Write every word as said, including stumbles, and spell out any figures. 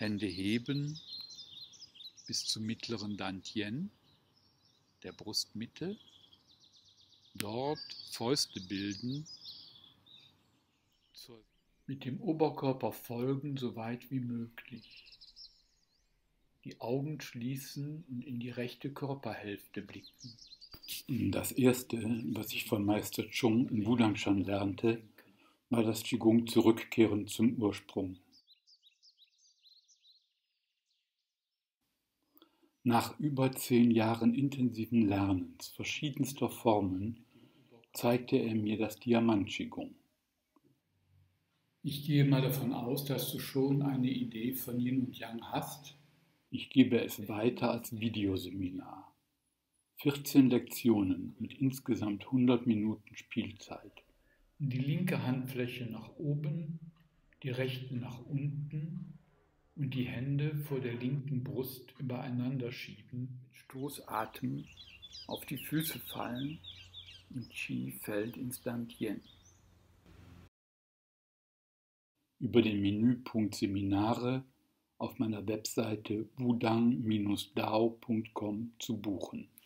Hände heben bis zum mittleren Dantian, der Brustmitte. Dort Fäuste bilden, mit dem Oberkörper folgen, so weit wie möglich. Die Augen schließen und in die rechte Körperhälfte blicken. Das erste, was ich von Meister Chung in Wudangshan lernte, war das Qigong Zurückkehren zum Ursprung. Nach über zehn Jahren intensiven Lernens verschiedenster Formen zeigte er mir das Diamant-Qigong. Ich gehe mal davon aus, dass du schon eine Idee von Yin und Yang hast. Ich gebe es weiter als Videoseminar. vierzehn Lektionen mit insgesamt hundert Minuten Spielzeit. Die linke Handfläche nach oben, die rechte nach unten und die Hände vor der linken Brust übereinander schieben. Mit Stoßatem auf die Füße fallen und Qi fällt ins Dantian. Über den Menüpunkt Seminare auf meiner Webseite wudang Bindestrich dao Punkt com zu buchen.